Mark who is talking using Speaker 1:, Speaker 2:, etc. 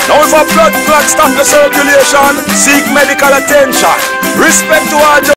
Speaker 1: Now if a blood clot stop the circulation, seek medical attention. Respect to all